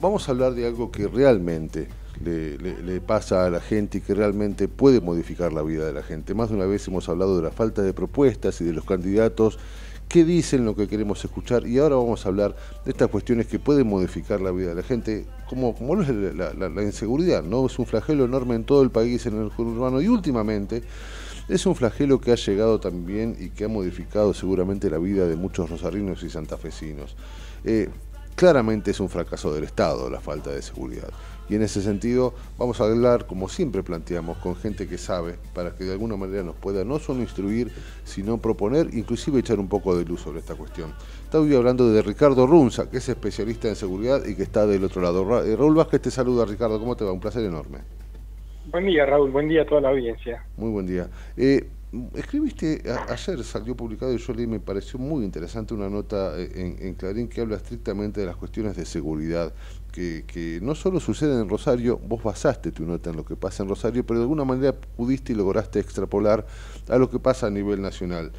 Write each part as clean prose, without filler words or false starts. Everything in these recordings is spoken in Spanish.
vamos a hablar de algo que realmente le pasa a la gente y que realmente puede modificar la vida de la gente. Más de una vez hemos hablado de la falta de propuestas y de los candidatos que dicen lo que queremos escuchar, y ahora vamos a hablar de estas cuestiones que pueden modificar la vida de la gente, como lo es la inseguridad, ¿no? Es un flagelo enorme en todo el país, en el urbano, y últimamente es un flagelo que ha llegado también y que ha modificado seguramente la vida de muchos rosarinos y santafesinos. Claramente es un fracaso del Estado la falta de seguridad. Y en ese sentido vamos a hablar, como siempre planteamos, con gente que sabe, para que de alguna manera nos pueda no solo instruir, sino proponer, inclusive echar un poco de luz sobre esta cuestión. Estoy hablando de Ricardo Runza, que es especialista en seguridad y que está del otro lado. Raúl Vázquez te saluda. Ricardo, ¿cómo te va? Un placer enorme. Buen día, Raúl. Buen día a toda la audiencia. Muy buen día. Escribiste, ayer salió publicado y yo leí, me pareció muy interesante una nota en Clarín que habla estrictamente de las cuestiones de seguridad, que no solo suceden en Rosario. Vos basaste tu nota en lo que pasa en Rosario, pero de alguna manera pudiste y lograste extrapolar a lo que pasa a nivel nacional.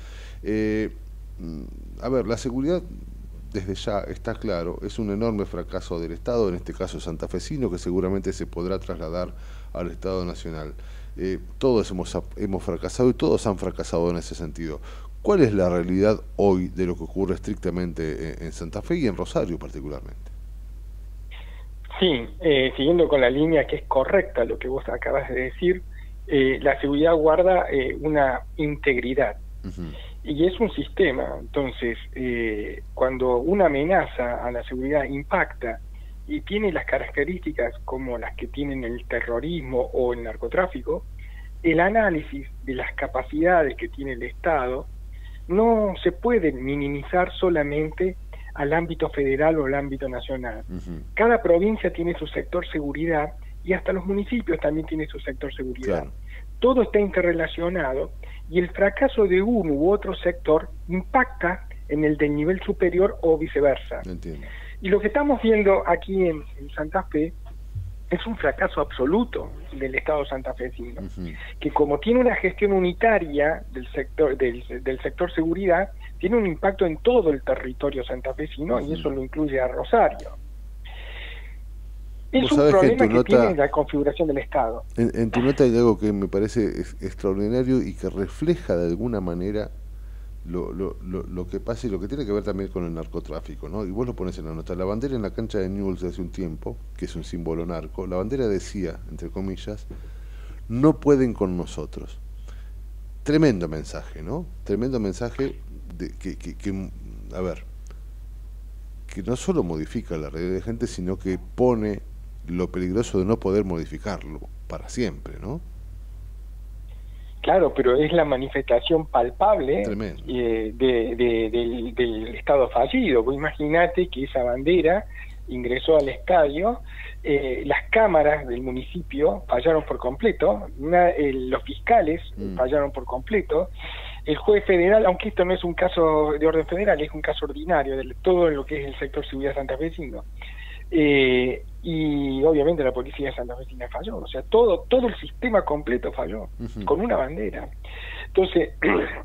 A ver, la seguridad, desde ya está claro, es un enorme fracaso del Estado, en este caso santafesino, que seguramente se podrá trasladar al Estado nacional. Todos hemos fracasado y todos han fracasado en ese sentido. ¿Cuál es la realidad hoy de lo que ocurre estrictamente en Santa Fe y en Rosario particularmente? Sí, siguiendo con la línea que es correcta lo que vos acabas de decir, la seguridad guarda una integridad. Y es un sistema. Entonces, cuando una amenaza a la seguridad impacta y tiene las características como las que tienen el terrorismo o el narcotráfico, el análisis de las capacidades que tiene el Estado no se puede minimizar solamente al ámbito federal o al ámbito nacional. Cada provincia tiene su sector seguridad y hasta los municipios también tienen su sector seguridad. Claro. Todo está interrelacionado y el fracaso de uno u otro sector impacta en el del nivel superior o viceversa. Entiendo. Y lo que estamos viendo aquí en Santa Fe es un fracaso absoluto del Estado santafesino, que como tiene una gestión unitaria del sector seguridad, tiene un impacto en todo el territorio santafesino, y eso lo incluye a Rosario. Es un problema que tiene la configuración del Estado. En tu nota hay algo que me parece extraordinario y que refleja de alguna manera lo que pasa y lo que tiene que ver también con el narcotráfico, ¿no? Y vos lo pones en la nota. La bandera en la cancha de Newell's de hace un tiempo, que es un símbolo narco, la bandera decía, entre comillas, no pueden con nosotros. Tremendo mensaje, ¿no? Tremendo mensaje a ver, que no solo modifica la realidad de gente, sino que pone lo peligroso de no poder modificarlo para siempre, ¿no? Claro, pero es la manifestación palpable del Estado fallido. Vos imaginate que esa bandera ingresó al estadio, las cámaras del municipio fallaron por completo, los fiscales fallaron por completo, el juez federal, aunque esto no es un caso de orden federal, es un caso ordinario de todo lo que es el sector seguridad santafesino, y obviamente la policía santafesina falló, o sea, todo el sistema completo falló, con una bandera. Entonces,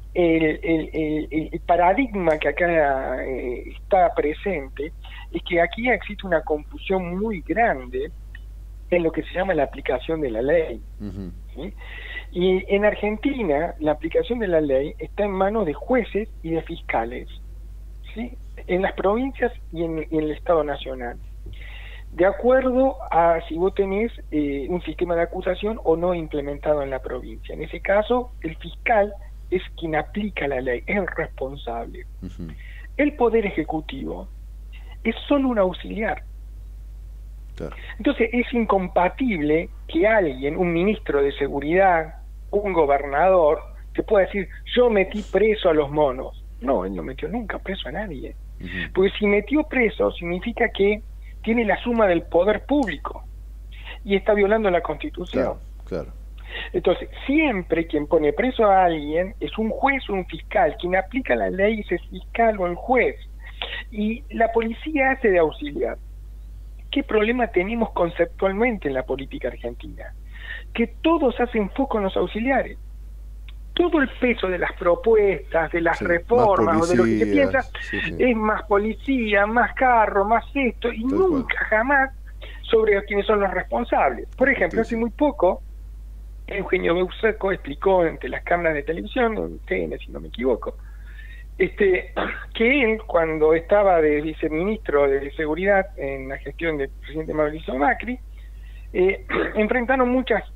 el paradigma que acá está presente es que aquí existe una confusión muy grande en lo que se llama la aplicación de la ley. ¿Sí? Y en Argentina, la aplicación de la ley está en manos de jueces y de fiscales, ¿sí? En las provincias y en el Estado Nacional, de acuerdo a si vos tenés un sistema de acusación o no implementado en la provincia. En ese caso, el fiscal es quien aplica la ley, es el responsable. El Poder Ejecutivo es solo un auxiliar. Claro. Entonces es incompatible que alguien, un ministro de seguridad, un gobernador, te pueda decir, yo metí preso a los monos. No, él no metió nunca preso a nadie. Porque si metió preso, significa que tiene la suma del poder público y está violando la Constitución. Claro. Entonces, siempre quien pone preso a alguien es un juez o un fiscal. Quien aplica la ley es el fiscal o el juez. Y la policía hace de auxiliar. ¿Qué problema tenemos conceptualmente en la política argentina? Que todos hacen foco en los auxiliares. Todo el peso de las propuestas, de las reformas, o de lo que se piensa, es más policía, más carro, más esto, y nunca, jamás sobre quiénes son los responsables. Por ejemplo, hace muy poco, Eugenio Beuseco explicó ante las cámaras de televisión, en TN si no me equivoco, que él, cuando estaba de viceministro de Seguridad en la gestión del presidente Mauricio Macri, enfrentaron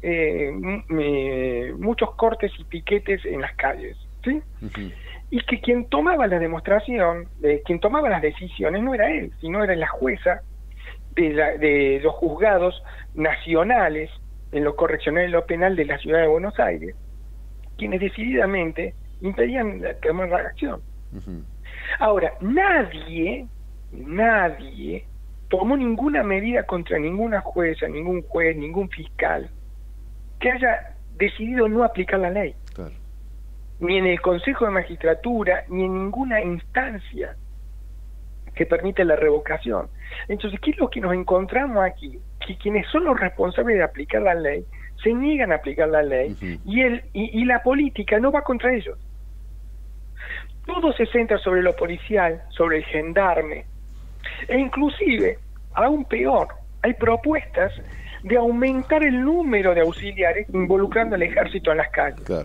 muchos cortes y piquetes en las calles, ¿sí? Y que quien tomaba la demostración, quien tomaba las decisiones no era él, sino era la jueza de los juzgados nacionales en lo correccional y lo penal de la ciudad de Buenos Aires, quienes decididamente impedían tomar la acción. Ahora, nadie tomó ninguna medida contra ninguna jueza, ningún juez, ningún fiscal que haya decidido no aplicar la ley. Claro. Ni en el Consejo de Magistratura, ni en ninguna instancia que permite la revocación. Entonces, ¿qué es lo que nos encontramos aquí? Que quienes son los responsables de aplicar la ley se niegan a aplicar la ley, y la política no va contra ellos. Todo se centra sobre lo policial, sobre el gendarme, e inclusive, aún peor, hay propuestas de aumentar el número de auxiliares involucrando al ejército en las calles. Claro.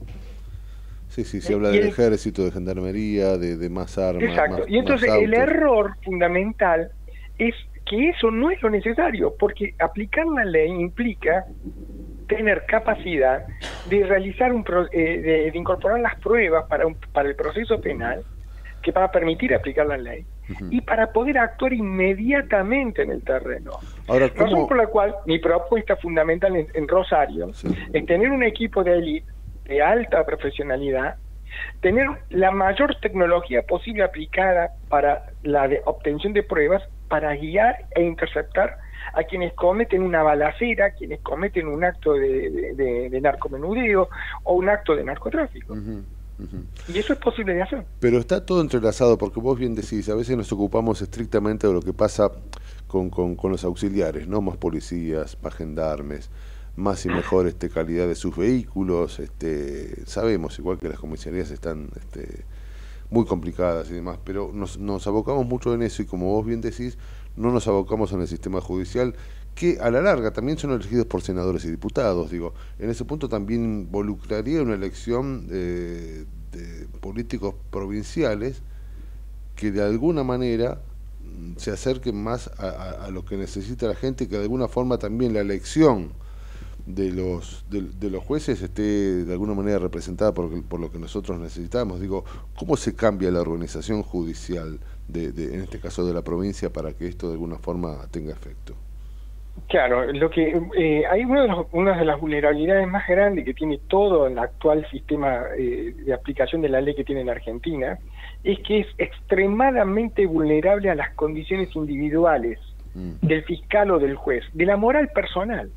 Sí, se habla del ejército, de gendarmería, de más armas. Exacto, y entonces el error fundamental es que eso no es lo necesario, porque aplicar la ley implica tener capacidad de realizar de incorporar las pruebas para el proceso penal que va a permitir aplicar la ley y para poder actuar inmediatamente en el terreno. Ahora, razón por la cual mi propuesta fundamental en Rosario es tener un equipo de élite de alta profesionalidad, tener la mayor tecnología posible aplicada para la obtención de pruebas, para guiar e interceptar a quienes cometen una balacera, quienes cometen un acto de narcomenudeo o un acto de narcotráfico. Y eso es posible de hacer. Pero está todo entrelazado, porque vos bien decís, a veces nos ocupamos estrictamente de lo que pasa con los auxiliares, ¿no? Más policías, más gendarmes, más y mejor calidad de sus vehículos. Sabemos, igual que las comisarías están muy complicadas y demás, pero nos abocamos mucho en eso, y como vos bien decís, no nos abocamos en el sistema judicial, que a la larga también son elegidos por senadores y diputados. Digo, en ese punto también involucraría una elección de políticos provinciales que de alguna manera se acerquen más a lo que necesita la gente, que de alguna forma también la elección de los jueces esté de alguna manera representada por lo que nosotros necesitamos. Digo, ¿cómo se cambia la organización judicial en este caso de la provincia para que esto de alguna forma tenga efecto? Claro, hay una de las vulnerabilidades más grandes que tiene todo el actual sistema de aplicación de la ley que tiene en Argentina, es que es extremadamente vulnerable a las condiciones individuales del fiscal o del juez, de la moral personal,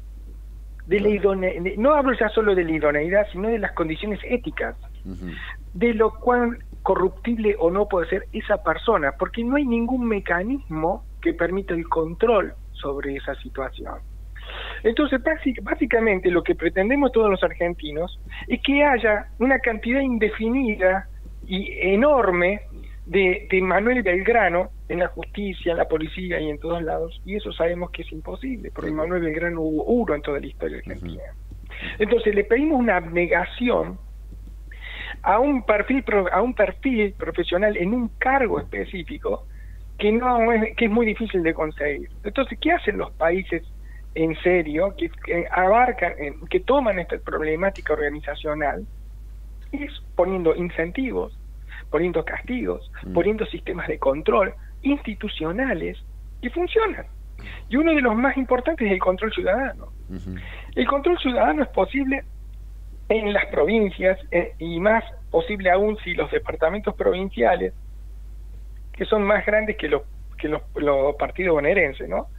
no hablo ya solo de la idoneidad, sino de las condiciones éticas, de lo cual corruptible o no puede ser esa persona, porque no hay ningún mecanismo que permita el control sobre esa situación. Entonces, básicamente lo que pretendemos todos los argentinos es que haya una cantidad indefinida y enorme de Manuel Belgrano en la justicia, en la policía y en todos lados, y eso sabemos que es imposible, porque Manuel Belgrano hubo uno en toda la historia argentina. Entonces le pedimos una abnegación a un perfil profesional en un cargo específico que es muy difícil de conseguir. Entonces, ¿qué hacen los países en serio que abarcan, que toman esta problemática organizacional? Es poniendo incentivos, poniendo castigos, poniendo sistemas de control institucionales que funcionan. Y uno de los más importantes es el control ciudadano. El control ciudadano es posible en las provincias, y más posible aún si los departamentos provinciales, que son más grandes que los partidos bonaerenses, ¿no?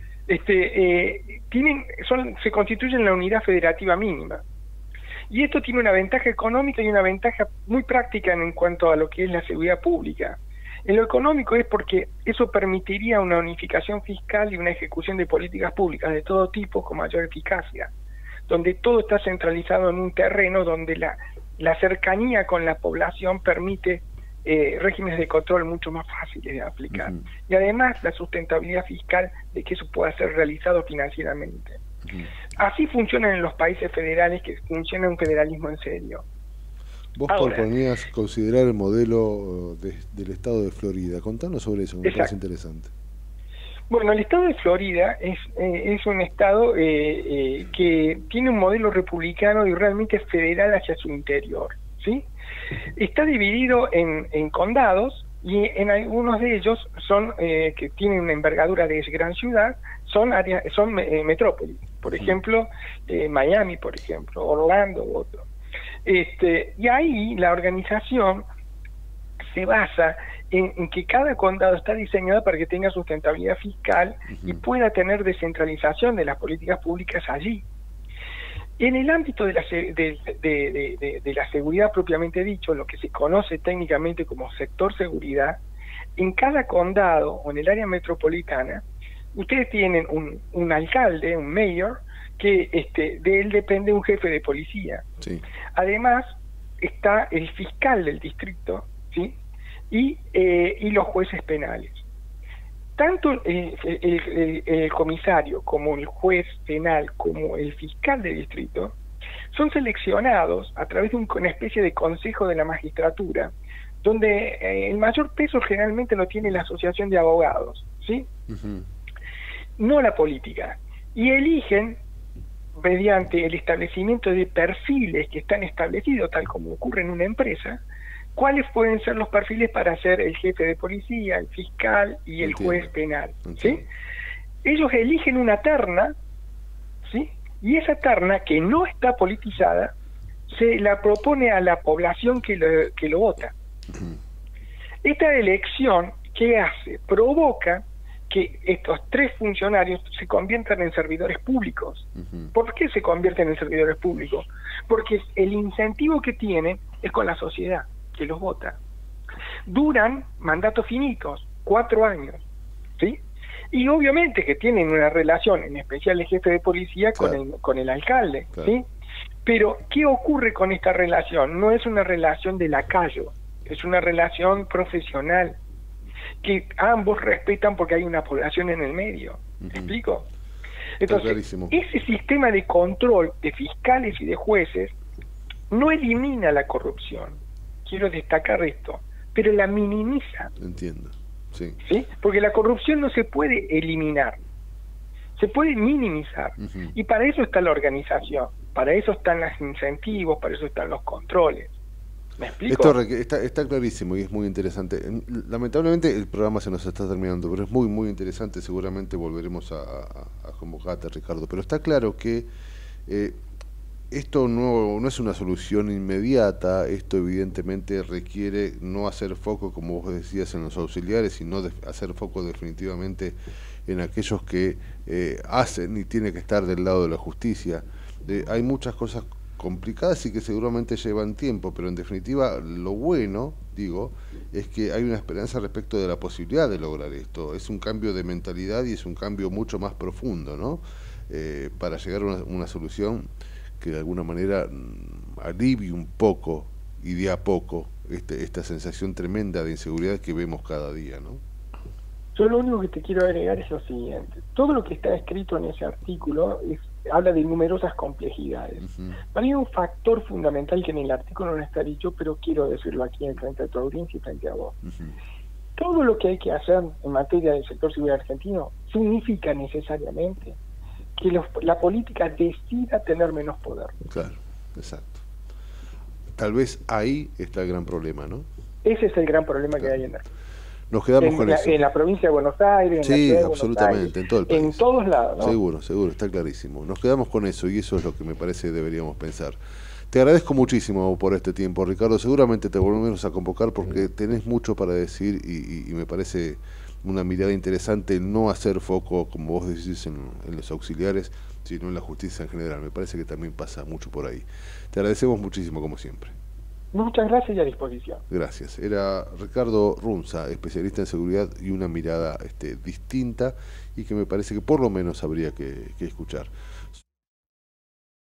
Se constituyen la unidad federativa mínima. Y esto tiene una ventaja económica y una ventaja muy práctica en cuanto a lo que es la seguridad pública. En lo económico es porque eso permitiría una unificación fiscal y una ejecución de políticas públicas de todo tipo con mayor eficacia, donde todo está centralizado en un terreno donde la cercanía con la población permite regímenes de control mucho más fáciles de aplicar. Ujú. Y además la sustentabilidad fiscal de que eso pueda ser realizado financieramente. Ujú. Así funcionan en los países federales, que funciona un federalismo en serio. Vos Ahora, proponías considerar el modelo del estado de Florida. Contanos sobre eso, que me parece exacto. interesante. Bueno, el estado de Florida es un estado que tiene un modelo republicano y realmente federal hacia su interior, ¿sí? Está dividido en condados y en algunos de ellos son que tienen una envergadura de gran ciudad, son áreas, son metrópolis. Por Ujú. ejemplo, Miami, por ejemplo, Orlando, otro. Y ahí la organización se basa en que cada condado está diseñado para que tenga sustentabilidad fiscal y Ujú. pueda tener descentralización de las políticas públicas allí. En el ámbito de de la seguridad propiamente dicho, lo que se conoce técnicamente como sector seguridad, en cada condado o en el área metropolitana, ustedes tienen un alcalde, un mayor, que de él depende un jefe de policía. Sí. Además, está el fiscal del distrito, ¿sí? Y los jueces penales. Tanto el comisario como el juez penal como el fiscal de distrito son seleccionados a través de una especie de consejo de la magistratura, donde el mayor peso generalmente lo tiene la asociación de abogados, ¿sí? Ujú. No la política. Y eligen, mediante el establecimiento de perfiles que están establecidos, tal como ocurre en una empresa, cuáles pueden ser los perfiles para ser el jefe de policía, el fiscal y el Entiendo. juez penal, Entiendo. ¿sí? Ellos eligen una terna, ¿sí? Y esa terna, que no está politizada, se la propone a la población que lo vota. Ujú. Esta elección, ¿qué hace? Provoca que estos tres funcionarios se conviertan en servidores públicos. Ujú. ¿Por qué se convierten en servidores públicos? Porque el incentivo que tienen es con la sociedad que los vota. Duran mandatos finitos, 4 años, ¿sí? Y obviamente que tienen una relación, en especial el jefe de policía, Claro. con el alcalde, Claro. ¿sí? Pero, ¿qué ocurre con esta relación? No es una relación de lacayo, es una relación profesional, que ambos respetan porque hay una población en el medio. ¿Me Ujú. explico? Está Entonces, clarísimo. ese sistema de control de fiscales y de jueces no elimina la corrupción, quiero destacar esto, pero la minimiza, Entiendo. Sí. ¿sí? Porque la corrupción no se puede eliminar, se puede minimizar, Ujú. y para eso está la organización, para eso están los incentivos, para eso están los controles. ¿Me explico? Esto está clarísimo y es muy interesante. Lamentablemente el programa se nos está terminando, pero es muy, muy interesante. Seguramente volveremos a convocarte, Ricardo. Pero está claro que esto no es una solución inmediata. Esto evidentemente requiere no hacer foco, como vos decías, en los auxiliares, sino hacer foco definitivamente en aquellos que hacen y tienen que estar del lado de la justicia. Hay muchas cosas complicadas y que seguramente llevan tiempo, pero en definitiva lo bueno, digo, es que hay una esperanza respecto de la posibilidad de lograr esto. Es un cambio de mentalidad y es un cambio mucho más profundo, ¿no? Para llegar a una solución que de alguna manera alivie un poco y de a poco esta sensación tremenda de inseguridad que vemos cada día, ¿no? Yo lo único que te quiero agregar es lo siguiente. Todo lo que está escrito en ese artículo habla de numerosas complejidades. Ujú. Para mí hay un factor fundamental que en el artículo no está dicho, pero quiero decirlo aquí en frente a tu audiencia y frente a vos. Ujú. Todo lo que hay que hacer en materia del sector seguridad argentino significa necesariamente que la política decida tener menos poder. Claro, exacto. Tal vez ahí está el gran problema, ¿no? Ese es el gran problema que Claro. hay Nos quedamos con eso. en la provincia de Buenos Aires, en la Sí, ciudad de Buenos absolutamente, Aires, en todo el país. en todos lados, ¿no? Seguro, seguro, está clarísimo. Nos quedamos con eso y eso es lo que me parece que deberíamos pensar. Te agradezco muchísimo por este tiempo, Ricardo. Seguramente te volvemos a convocar porque tenés mucho para decir y me parece una mirada interesante no hacer foco, como vos decís, en los auxiliares, sino en la justicia en general. Me parece que también pasa mucho por ahí. Te agradecemos muchísimo, como siempre. Muchas gracias y a disposición. Gracias. Era Ricardo Runza, especialista en seguridad y una mirada distinta y que me parece que por lo menos habría que escuchar.